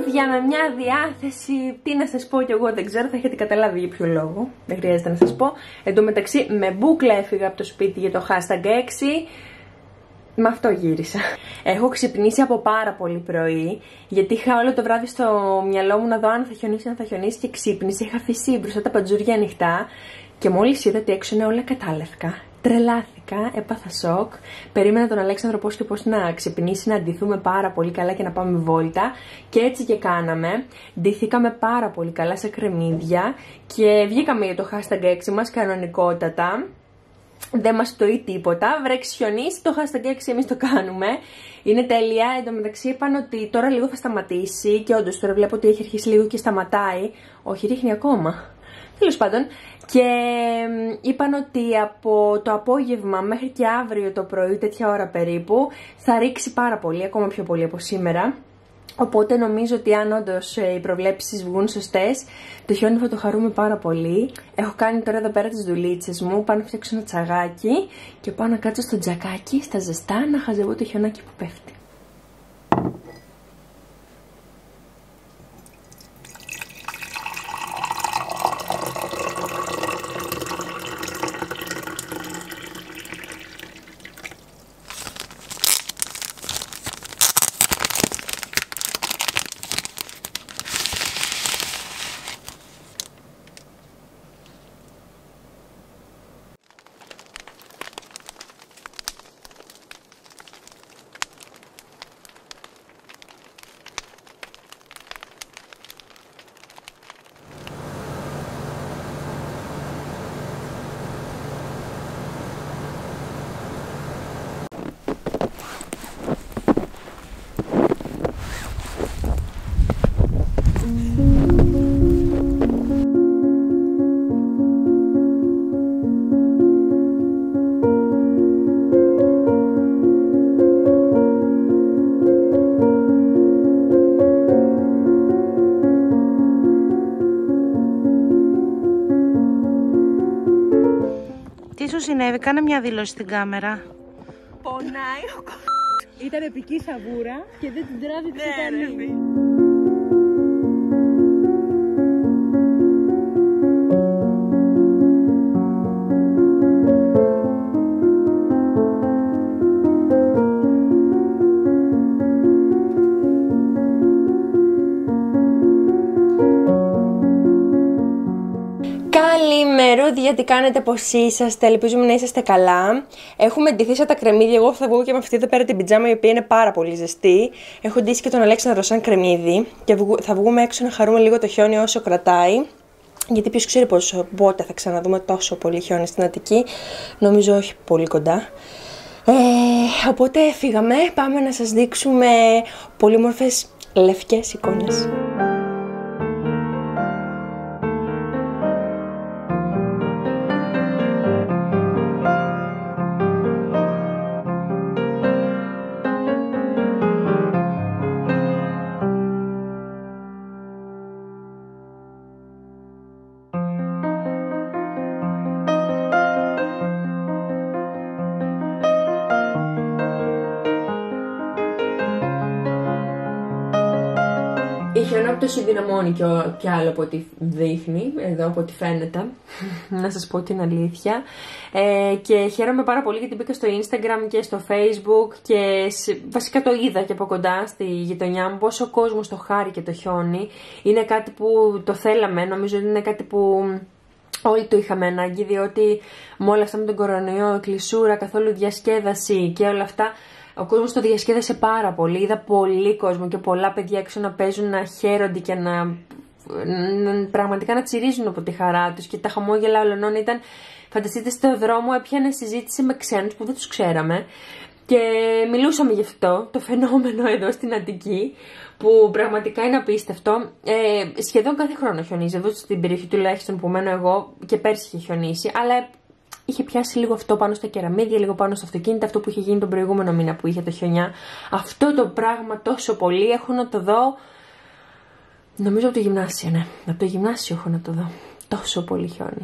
ζώδια με μια διάθεση. Τι να σας πω κι εγώ, δεν ξέρω, θα έχετε καταλάβει για ποιο λόγο. Δεν χρειάζεται να σας πω. Εν τω μεταξύ, με μπούκλα έφυγα από το σπίτι για το hashtag 6. Με αυτό γύρισα. Έχω ξυπνήσει από πάρα πολύ πρωί, γιατί είχα όλο το βράδυ στο μυαλό μου να δω αν θα χιονίσει και ξύπνησε. Είχα αφήσει μπροστά τα παντζούρια ανοιχτά και μόλις είδα ότι έξω είναι όλα κατάλευκα. Τρελάθηκα, έπαθα σοκ. Περίμενα τον Αλέξανδρο πώς και πώς να ξυπνήσει, να ντυθούμε πάρα πολύ καλά και να πάμε βόλτα. Και έτσι και κάναμε. Ντυθήκαμε πάρα πολύ καλά σε κρεμμύδια και βγήκαμε για το hashtag 6 μας κανονικότατα. Δεν μας πτωεί τίποτα. Βρέξει χιονίσει, το hashtag 6 εμείς το κάνουμε. Είναι τέλεια. Εν τω μεταξύ είπαν ότι τώρα λίγο θα σταματήσει και όντως τώρα βλέπω ότι έχει αρχίσει λίγο και σταματάει. Όχι, ρίχνει ακόμα. Τέλος πάντων. Και είπαν ότι από το απόγευμα μέχρι και αύριο το πρωί, τέτοια ώρα περίπου, θα ρίξει πάρα πολύ, ακόμα πιο πολύ από σήμερα. Οπότε νομίζω ότι αν όντως οι προβλέψεις βγουν σωστές, το χιόνι θα το χαρούμε πάρα πολύ. Έχω κάνει τώρα εδώ πέρα τις δουλίτσες μου, πάω να φτιάξω ένα τσαγάκι και πάω να κάτσω στο τζακάκι, στα ζεστά, να χαζεύω το χιονάκι που πέφτει. Τι σου συνέβη, κάνε μια δήλωση στην κάμερα. Πονάει ο Ήταν επική σαβούρα και δεν την τράβηξε κανεί. Καλημερούδια, τι κάνετε, πώς είσαστε, ελπίζουμε να είσαστε καλά. Έχουμε ντυθεί σαν τα κρεμμύδια, εγώ θα βγω και με αυτή εδώ πέρα την πιτζάμα η οποία είναι πάρα πολύ ζεστή. Έχω ντύσει και τον Αλέξανδρο σαν κρεμμύδι και θα βγούμε έξω να χαρούμε λίγο το χιόνι όσο κρατάει. Γιατί ποιος ξέρει πότε θα ξαναδούμε τόσο πολύ χιόνι στην Αττική, νομίζω όχι πολύ κοντά. Οπότε φύγαμε, πάμε να σας δείξουμε πολύ όμορφες λευκές εικόνες. Η χιονόπτωση δυναμώνει κι άλλο από ό,τι δείχνει, εδώ από ό,τι φαίνεται, να σας πω την αλήθεια. Και χαίρομαι πάρα πολύ γιατί μπήκα στο Instagram και στο Facebook και βασικά το είδα και από κοντά στη γειτονιά μου πόσο κόσμος το χάρηκε το χιόνι. Είναι κάτι που το θέλαμε, νομίζω ότι είναι κάτι που όλοι το είχαμε ανάγκη, διότι με όλα αυτά με τον κορονοϊό, κλεισούρα, καθόλου διασκέδαση και όλα αυτά, ο κόσμος το διασκέδασε πάρα πολύ. Είδα πολύ κόσμο και πολλά παιδιά έξω να παίζουν, να χαίρονται και πραγματικά να τσιρίζουν από τη χαρά τους. Και τα χαμόγελα όλων ήταν, φανταστείτε, στο δρόμο έπιανε συζήτηση με ξένους που δεν τους ξέραμε. Και μιλούσαμε γι' αυτό το φαινόμενο εδώ στην Αττική, που πραγματικά είναι απίστευτο. Σχεδόν κάθε χρόνο χιονίζει, εδώ στην περιοχή τουλάχιστον που μένω εγώ, και πέρσι είχε χιονίσει, αλλά είχε πιάσει λίγο αυτό πάνω στα κεραμίδια, λίγο πάνω στο αυτοκίνητο, αυτό που είχε γίνει τον προηγούμενο μήνα που είχε το χιονιά. Αυτό το πράγμα τόσο πολύ έχω να το δω, νομίζω από το γυμνάσιο, ναι. Από το γυμνάσιο έχω να το δω. Τόσο πολύ χιόνι.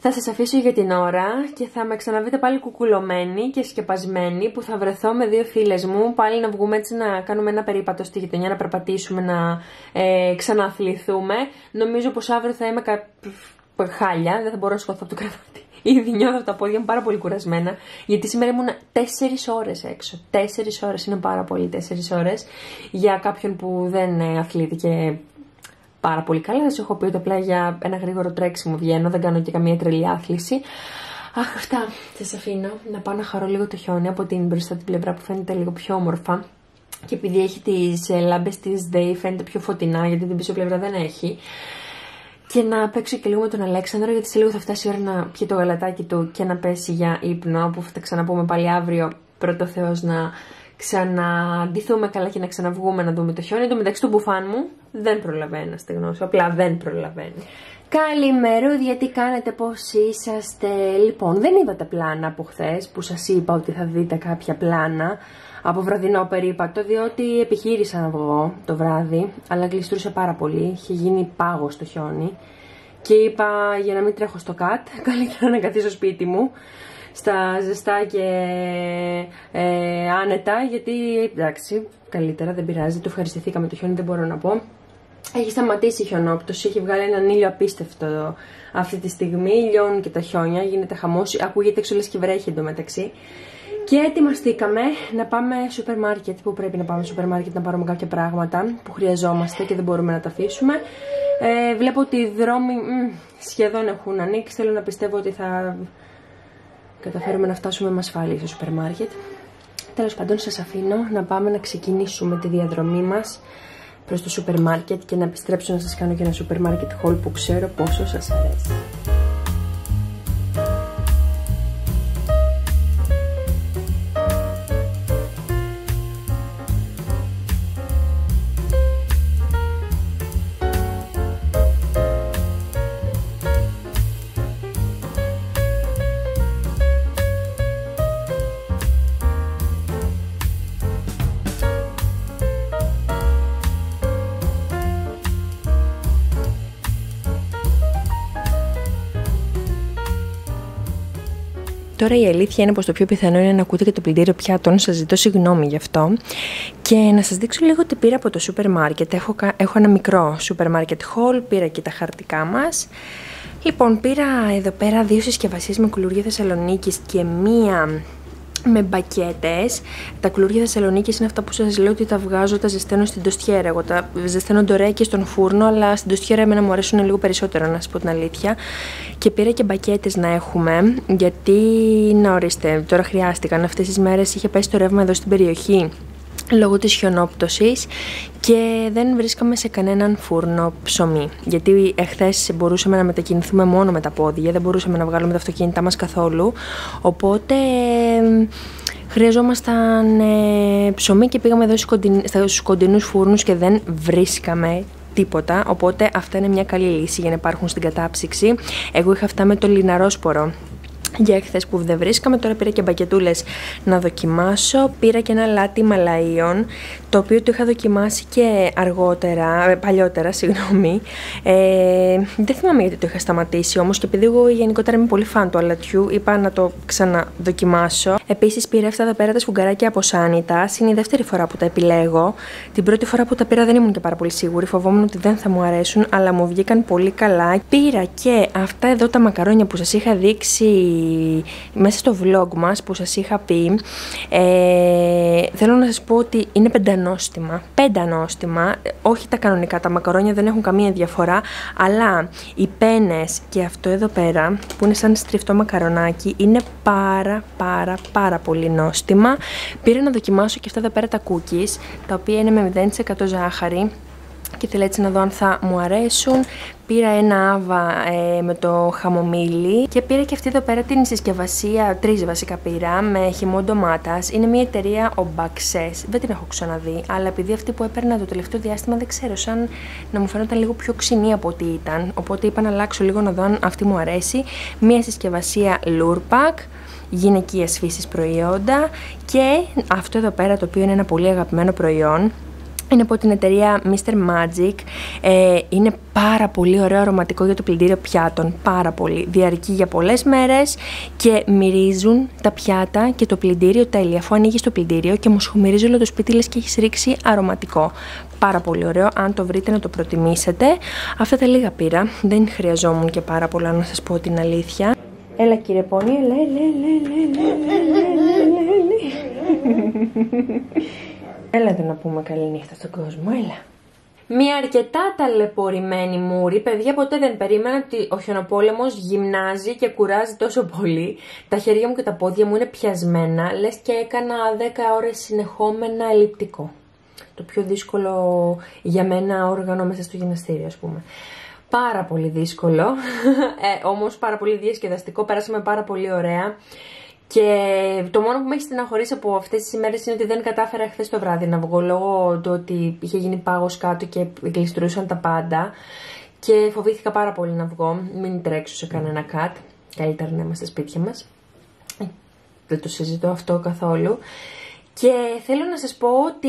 Θα σας αφήσω για την ώρα και θα με ξαναβρείτε πάλι κουκουλωμένη και σκεπασμένη, που θα βρεθώ με δύο φίλες μου πάλι να βγούμε έτσι να κάνουμε ένα περίπατο στη γειτονιά, να περπατήσουμε, να ξαναθλιθούμε. Νομίζω πως αύριο θα είμαι χάλια, δεν θα μπορώ να σηκωθώ από το κρεβάτι. Ήδη νιώθω τα πόδια μου πάρα πολύ κουρασμένα, γιατί σήμερα ήμουν 4 ώρες έξω. 4 ώρες είναι πάρα πολύ, 4 ώρες για κάποιον που δεν αθλήθηκε πάρα πολύ καλά. Θα σας έχω πει ότι απλά για ένα γρήγορο τρέξιμο βγαίνω, δεν κάνω και καμία τρελή άθληση. Αχ, αυτά. Σας αφήνω να πάω να χαρώ λίγο το χιόνι από την μπροστά την πλευρά που φαίνεται λίγο πιο όμορφα. Και επειδή έχει τις λάμπες της ΔΕΗ, φαίνεται πιο φωτεινά, γιατί την πίσω πλευρά δεν έχει. Και να παίξω και λίγο με τον Αλέξανδρο, γιατί σε λίγο θα φτάσει η ώρα να πιει το γαλατάκι του και να πέσει για ύπνο, που θα τα ξαναπούμε πάλι αύριο, πρώτο Θεός, να ξαναντηθούμε καλά και να ξαναβγούμε να δούμε το χιόνι. Το μεταξύ του μπουφάν μου δεν προλαβαίνει να στεγνώσω, απλά δεν προλαβαίνει. Καλημερούδια, τι κάνετε, πώς είσαστε? Λοιπόν, δεν είδατε πλάνα από χθες που σας είπα ότι θα δείτε κάποια πλάνα από βραδινό περίπατο, διότι επιχείρησα να βγω το βράδυ, αλλά γλιστρούσε πάρα πολύ, είχε γίνει πάγος το χιόνι και είπα για να μην τρέχω στο κατ, καλύτερα να καθίσω σπίτι μου στα ζεστά και άνετα, γιατί εντάξει, καλύτερα, δεν πειράζει, το ευχαριστηθήκαμε το χιόνι, δεν μπορώ να πω. Έχει σταματήσει η χιονόπτωση, έχει βγάλει έναν ήλιο απίστευτο αυτή τη στιγμή, λιώνουν και τα χιόνια, γίνεται χαμός, ακούγεται έξω λες και βρέχει εντωμεταξύ. Και ετοιμαστήκαμε να πάμε σούπερ μάρκετ, που πρέπει να πάμε σούπερ μάρκετ να πάρουμε κάποια πράγματα που χρειαζόμαστε και δεν μπορούμε να τα αφήσουμε. Βλέπω ότι οι δρόμοι σχεδόν έχουν ανοίξει, θέλω να πιστεύω ότι θα καταφέρουμε να φτάσουμε με ασφάλεια στο σούπερ μάρκετ. Τέλος πάντων, σας αφήνω να πάμε να ξεκινήσουμε τη διαδρομή μας προς το σούπερ μάρκετ και να επιστρέψω να σας κάνω και ένα σούπερ μάρκετ haul που ξέρω πόσο σας αρέσει. Τώρα η αλήθεια είναι πως το πιο πιθανό είναι να ακούτε και το πλυντήριο πιάτων, σας ζητώ συγγνώμη γι' αυτό. Και να σας δείξω λίγο τι πήρα από το σούπερ μάρκετ. Έχω ένα μικρό σούπερ μάρκετ haul, πήρα και τα χαρτικά μας. Λοιπόν, πήρα εδώ πέρα 2 συσκευασίες με κουλούρια Θεσσαλονίκης και μία με μπακέτες. Τα κουλούρια Θεσσαλονίκης είναι αυτά που σας λέω ότι τα βγάζω, τα ζεσταίνω στην τοστιέρα. Εγώ τα ζεσταίνω ντορέ και στον φούρνο, αλλά στην τοστιέρα εμένα μου αρέσουν λίγο περισσότερο, να σας πω την αλήθεια. Και πήρα και μπακέτες να έχουμε, γιατί να ορίστε, τώρα χρειάστηκαν. Αυτές τις μέρες είχε πέσει το ρεύμα εδώ στην περιοχή λόγω της χιονόπτωσης και δεν βρίσκαμε σε κανέναν φούρνο ψωμί, γιατί εχθές μπορούσαμε να μετακινηθούμε μόνο με τα πόδια, δεν μπορούσαμε να βγάλουμε τα αυτοκίνητά μας καθόλου, οπότε χρειαζόμασταν ψωμί και πήγαμε εδώ στους κοντινούς φούρνους και δεν βρίσκαμε τίποτα, οπότε αυτά είναι μια καλή λύση για να υπάρχουν στην κατάψυξη. Εγώ είχα αυτά με το λιναρόσπορο για χθες που δεν βρίσκαμε, τώρα πήρα και μπακετούλες να δοκιμάσω. Πήρα και ένα λάτι Μαλαίων, το οποίο το είχα δοκιμάσει και παλιότερα, συγγνώμη. Δεν θυμάμαι γιατί το είχα σταματήσει όμως, και επειδή εγώ γενικότερα είμαι πολύ φαν του αλατιού, είπα να το ξαναδοκιμάσω. Επίσης πήρα αυτά εδώ πέρα τα σφουγγαράκια από Sanitas, είναι η δεύτερη φορά που τα επιλέγω. Την πρώτη φορά που τα πήρα δεν ήμουν και πάρα πολύ σίγουρη, φοβόμουν ότι δεν θα μου αρέσουν, αλλά μου βγήκαν πολύ καλά. Πήρα και αυτά εδώ τα μακαρόνια που σας είχα δείξει μέσα στο vlog μας, που σας είχα πει. Θέλω να σας πω ότι είναι πεντανόστιμα, όχι τα κανονικά, τα μακαρόνια δεν έχουν καμία διαφορά, αλλά οι πένες και αυτό εδώ πέρα που είναι σαν στριφτό μακαρονάκι είναι πάρα πολύ νόστιμα. Πήρα να δοκιμάσω και αυτά εδώ πέρα τα cookies, τα οποία είναι με 0% ζάχαρη και θέλω έτσι να δω αν θα μου αρέσουν. Πήρα ένα άβα με το χαμομήλι και πήρα και αυτή εδώ πέρα την συσκευασία, 3 βασικά πήρα, με χυμό ντομάτας. Είναι μια εταιρεία Obaxes, δεν την έχω ξαναδεί, αλλά επειδή αυτή που έπαιρνα το τελευταίο διάστημα δεν ξέρω, σαν να μου φαίνονταν λίγο πιο ξινή από ό,τι ήταν, οπότε είπα να αλλάξω λίγο να δω αν αυτή μου αρέσει. Μια συσκευασία Lurpak, γυναικείας φύσης προϊόντα, και αυτό εδώ πέρα το οποίο είναι ένα πολύ αγαπημένο προϊόν. Είναι από την εταιρεία Mr. Magic. Είναι πάρα πολύ ωραίο αρωματικό για το πλυντήριο πιάτων. Πάρα πολύ. Διαρκεί για πολλές μέρες και μυρίζουν τα πιάτα και το πλυντήριο τέλεια. Αφού ανοίγεις το πλυντήριο και μοσχομυρίζει όλο το σπίτι, λες και έχεις ρίξει αρωματικό. Πάρα πολύ ωραίο. Αν το βρείτε, να το προτιμήσετε. Αυτά τα λίγα πήρα. Δεν χρειαζόμουν και πάρα πολλά, να σας πω την αλήθεια. Έλα κύριε Πόνι, έλα. Έλα εδώ να πούμε καλή νύχτα στον κόσμο, έλα. Μια αρκετά ταλαιπωρημένη μούρη. Παιδιά, ποτέ δεν περίμενα ότι ο χιονοπόλεμος γυμνάζει και κουράζει τόσο πολύ. Τα χέρια μου και τα πόδια μου είναι πιασμένα, λες και έκανα 10 ώρες συνεχόμενα ελλειπτικό. Το πιο δύσκολο για μένα όργανο μέσα στο γυμναστήριο, ας πούμε. Πάρα πολύ δύσκολο, όμως πάρα πολύ διασκεδαστικό, περάσαμε πάρα πολύ ωραία. Και το μόνο που με έχει στεναχωρήσει από αυτές τις ημέρες είναι ότι δεν κατάφερα χθες το βράδυ να βγω, λόγω του ότι είχε γίνει πάγος κάτω και γλιστρούσαν τα πάντα. Και φοβήθηκα πάρα πολύ να βγω, μην τρέξω σε κανένα κατ. Καλύτερα να είμαστε σπίτια μας. Δεν το συζητώ αυτό καθόλου. Και θέλω να σας πω ότι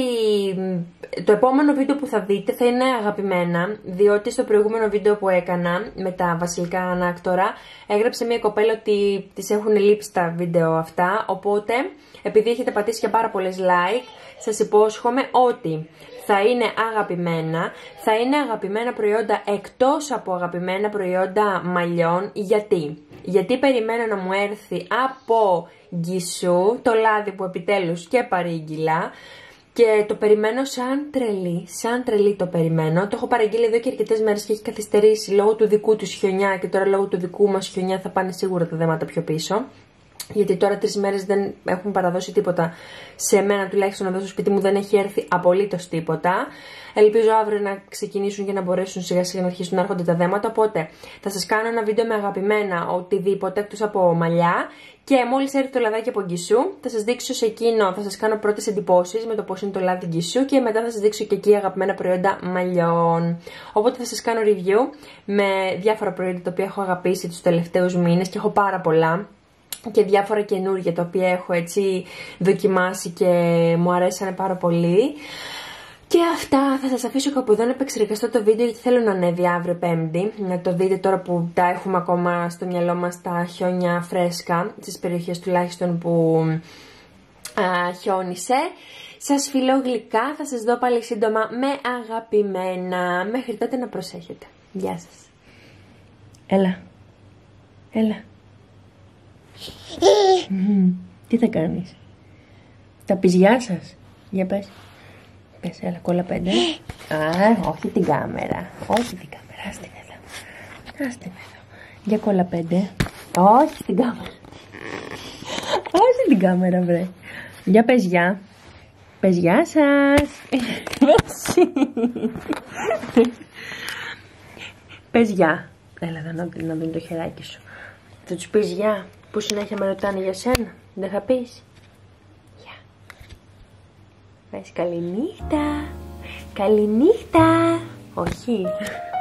το επόμενο βίντεο που θα δείτε θα είναι αγαπημένα, διότι στο προηγούμενο βίντεο που έκανα με τα βασιλικά ανάκτορα έγραψε μια κοπέλα ότι της έχουν λείψει τα βίντεο αυτά, οπότε επειδή έχετε πατήσει και πάρα πολλές like, σας υπόσχομαι ότι θα είναι αγαπημένα, θα είναι αγαπημένα προϊόντα εκτός από αγαπημένα προϊόντα μαλλιών. Γιατί περιμένω να μου έρθει από Γκισού το λάδι που επιτέλους και παρήγγειλα και το περιμένω σαν τρελή το περιμένω. Το έχω παραγγείλει εδώ και αρκετές μέρες και έχει καθυστερήσει λόγω του δικού του χιονιά και τώρα λόγω του δικού μας χιονιά θα πάνε σίγουρα τα δέματα πιο πίσω. Γιατί τώρα 3 μέρες δεν έχουν παραδώσει τίποτα. Σε μένα τουλάχιστον εδώ στο σπίτι μου δεν έχει έρθει απολύτως τίποτα. Ελπίζω αύριο να ξεκινήσουν και να μπορέσουν σιγά σιγά να αρχίσουν να έρχονται τα δέματα. Οπότε θα σας κάνω ένα βίντεο με αγαπημένα οτιδήποτε εκτός από μαλλιά. Και μόλις έρθει το λαδάκι από Γκισού, θα σας δείξω σε εκείνο, θα σας κάνω πρώτες εντυπώσεις με το πώς είναι το λάδι Γκισού και μετά θα σας δείξω και εκεί αγαπημένα προϊόντα μαλλιών. Οπότε θα σας κάνω review με διάφορα προϊόντα τα οποία έχω αγαπήσει τους τελευταίους μήνες και έχω πάρα πολλά. Και διάφορα καινούργια τα οποία έχω έτσι δοκιμάσει και μου αρέσανε πάρα πολύ. Και αυτά, θα σας αφήσω κάπου εδώ να επεξεργαστώ το βίντεο γιατί θέλω να ανέβει αύριο Πέμπτη. Να το δείτε τώρα που τα έχουμε ακόμα στο μυαλό μας τα χιόνια φρέσκα, στις περιοχές τουλάχιστον που χιόνισε. Σας φιλώ γλυκά, θα σας δω πάλι σύντομα με αγαπημένα. Μέχρι τότε να προσέχετε. Γεια σας. Έλα. Τι θα κάνεις? Τα πεις γεια σας? Για πες. Πες, έλα, κόλλα 5. Όχι την κάμερα. Όχι την κάμερα, άστε με εδώ. Για κόλλα 5. Όχι την κάμερα. Όχι την κάμερα, βρε. Για πες γεια. Πες γεια σας. Πες γεια. Έλα εδώ να δουν το χεράκι σου. Θα τους πεις γεια, που συνέχεια με ρωτάνε για σένα. Δεν θα πεις? Γεια. Πες καληνύχτα. Καληνύχτα. Όχι.